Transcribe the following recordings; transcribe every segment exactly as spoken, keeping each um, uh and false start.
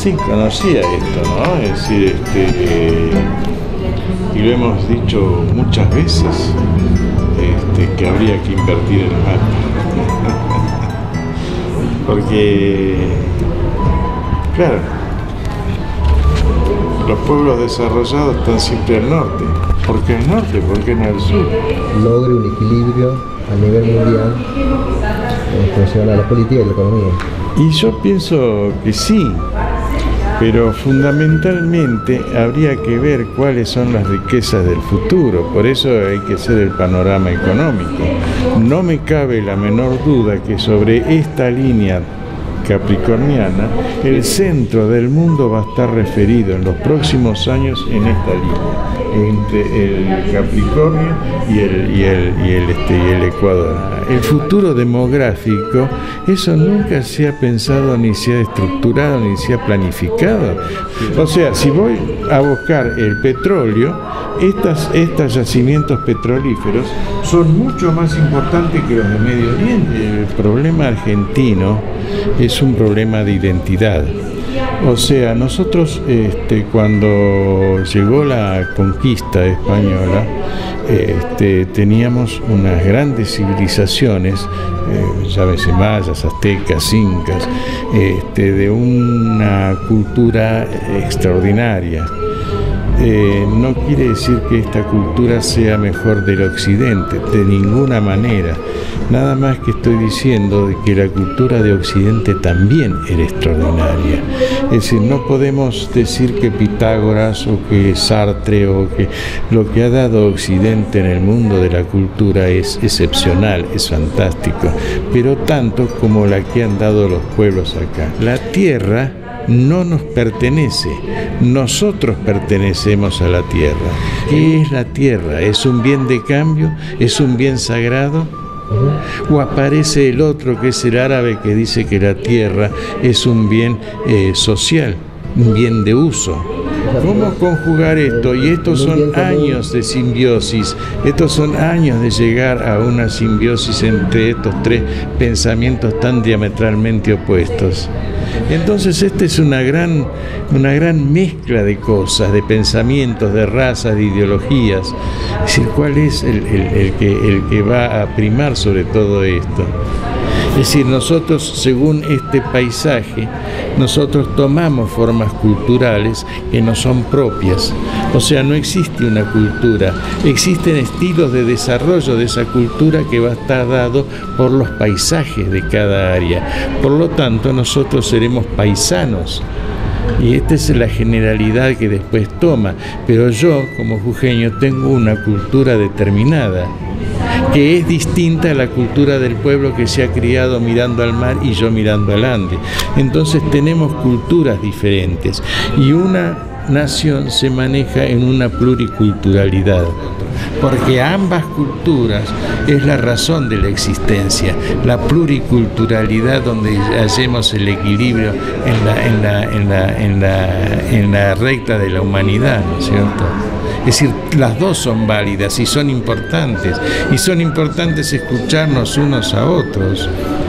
sí, conocía esto, ¿no? Es decir, este, y lo hemos dicho muchas veces, este, que habría que invertir el mapa. Porque, claro, los pueblos desarrollados están siempre al norte. ¿Por qué al norte? ¿Por qué no al sur? Logre un equilibrio a nivel mundial en función a la política y la economía. Y yo pienso que sí, pero fundamentalmente habría que ver cuáles son las riquezas del futuro. Por eso hay que hacer el panorama económico. No me cabe la menor duda que sobre esta línea capricorniana, el centro del mundo va a estar referido en los próximos años en esta línea, entre el Capricornio y el, y el, y el, este, y el Ecuador. El futuro demográfico, eso nunca se ha pensado, ni se ha estructurado, ni se ha planificado. O sea, si voy a buscar el petróleo, estas, estos yacimientos petrolíferos son mucho más importantes que los de Medio Oriente. El problema argentino es un problema de identidad. O sea, nosotros este, cuando llegó la conquista española, este, teníamos unas grandes civilizaciones, eh, llámese mayas, aztecas, incas, este, de una cultura extraordinaria. Eh, no quiere decir que esta cultura sea mejor del occidente, de ninguna manera. Nada más que estoy diciendo de que la cultura de occidente también era extraordinaria. Es decir, no podemos decir que Pitágoras o que Sartre o que lo que ha dado occidente en el mundo de la cultura es excepcional, es fantástico, pero tanto como la que han dado los pueblos acá. La tierra no nos pertenece, nosotros pertenecemos a la tierra. ¿Qué es la tierra? ¿Es un bien de cambio? ¿Es un bien sagrado? ¿O aparece el otro, que es el árabe, que dice que la tierra es un bien eh, social, un bien de uso? ¿Cómo conjugar esto? Y estos son años de simbiosis, estos son años de llegar a una simbiosis entre estos tres pensamientos tan diametralmente opuestos. Entonces esta es una gran, una gran mezcla de cosas, de pensamientos, de razas, de ideologías. Es decir, ¿cuál es el, el, el, que, el que va a primar sobre todo esto? Es decir, nosotros, según este paisaje, nosotros tomamos formas culturales que no son propias. O sea, no existe una cultura, existen estilos de desarrollo de esa cultura que va a estar dado por los paisajes de cada área. Por lo tanto, nosotros seremos paisanos. Y esta es la generalidad que después toma. Pero yo, como jujeño, tengo una cultura determinada, que es distinta a la cultura del pueblo que se ha criado mirando al mar y yo mirando al Ande. Entonces tenemos culturas diferentes y una nación se maneja en una pluriculturalidad, porque ambas culturas es la razón de la existencia, la pluriculturalidad donde hacemos el equilibrio en la, en la, en la, en la, en la recta de la humanidad, ¿no es cierto? Es decir, las dos son válidas y son importantes, y son importantes escucharnos unos a otros.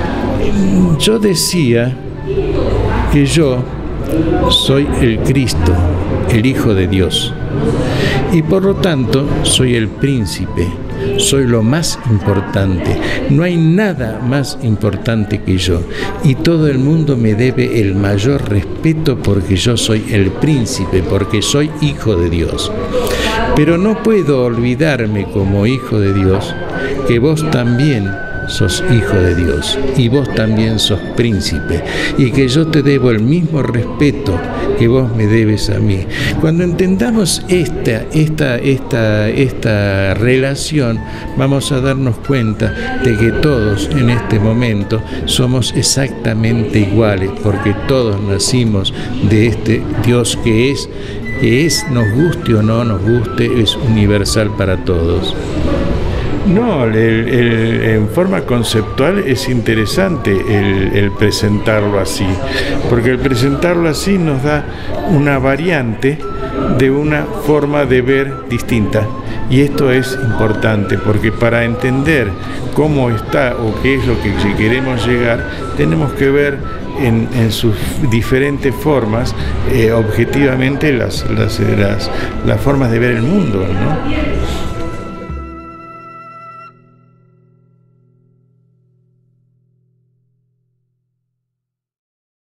Yo decía que yo soy el Cristo, el Hijo de Dios, y por lo tanto soy el príncipe, soy lo más importante. No hay nada más importante que yo, y todo el mundo me debe el mayor respeto porque yo soy el príncipe, porque soy hijo de Dios. Pero no puedo olvidarme, como hijo de Dios, que vos también sos hijo de Dios y vos también sos príncipe, y que yo te debo el mismo respeto que vos me debes a mí. Cuando entendamos esta, esta, esta, esta relación, vamos a darnos cuenta de que todos en este momento somos exactamente iguales, porque todos nacimos de este Dios que es, que es, nos guste o no nos guste, es universal para todos. No, el, el, en forma conceptual es interesante el, el presentarlo así, porque el presentarlo así nos da una variante de una forma de ver distinta. Y esto es importante porque para entender cómo está o qué es lo que queremos llegar, tenemos que ver en, en sus diferentes formas, eh, objetivamente, las, las, las, las formas de ver el mundo, ¿no?